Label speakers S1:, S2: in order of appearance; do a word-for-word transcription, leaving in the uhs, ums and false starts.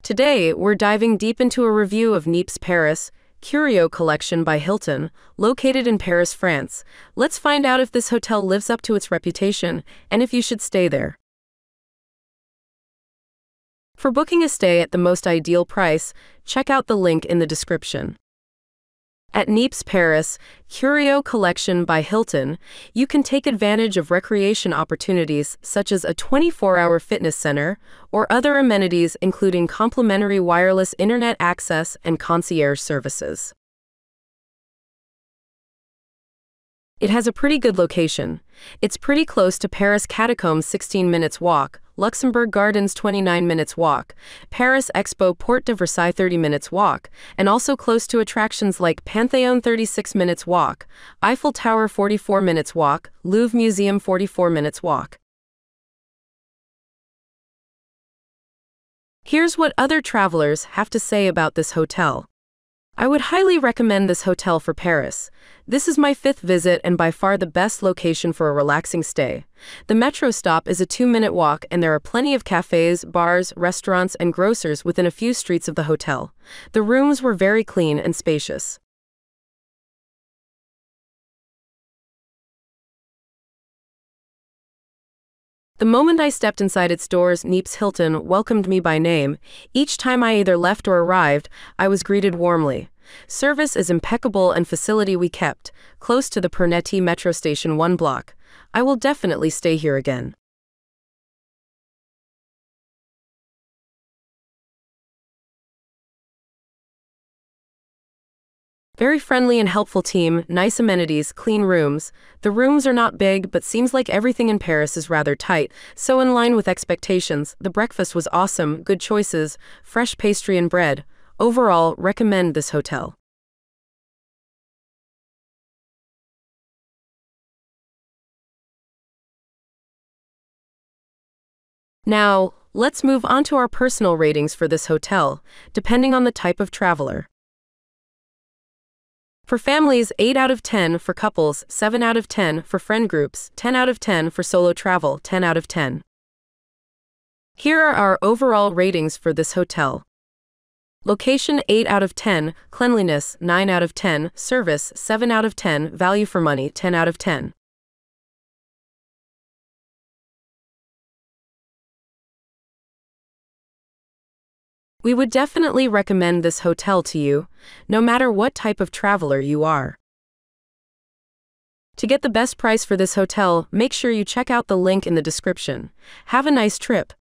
S1: Today, we're diving deep into a review of Niepce Paris, Curio Collection by Hilton, located in Paris, France. Let's find out if this hotel lives up to its reputation and if you should stay there. For booking a stay at the most ideal price, check out the link in the description. At Niepce Paris, Curio Collection by Hilton, you can take advantage of recreation opportunities such as a twenty-four hour fitness center or other amenities including complimentary wireless internet access and concierge services. It has a pretty good location. It's pretty close to Paris Catacombs, sixteen minutes walk, Luxembourg Gardens twenty-nine minutes walk, Paris Expo Porte de Versailles thirty minutes walk, and also close to attractions like Panthéon thirty-six minutes walk, Eiffel Tower forty-four minutes walk, Louvre Museum forty-four minutes walk. Here's what other travelers have to say about this hotel. I would highly recommend this hotel for Paris. This is my fifth visit and by far the best location for a relaxing stay. The metro stop is a two-minute walk and there are plenty of cafes, bars, restaurants, and grocers within a few streets of the hotel. The rooms were very clean and spacious. The moment I stepped inside its doors, Niepce Hilton welcomed me by name. Each time I either left or arrived, I was greeted warmly. Service is impeccable and facility we kept, close to the Pernety metro station one block. I will definitely stay here again. Very friendly and helpful team, nice amenities, clean rooms. The rooms are not big, but seems like everything in Paris is rather tight, so in line with expectations. The breakfast was awesome, good choices, fresh pastry and bread. Overall, recommend this hotel. Now, let's move on to our personal ratings for this hotel, depending on the type of traveler. For families, eight out of ten, for couples, seven out of ten, for friend groups, ten out of ten, for solo travel, ten out of ten. Here are our overall ratings for this hotel. Location, eight out of ten, cleanliness, nine out of ten, service, seven out of ten, value for money, ten out of ten. We would definitely recommend this hotel to you, no matter what type of traveler you are. To get the best price for this hotel, make sure you check out the link in the description. Have a nice trip.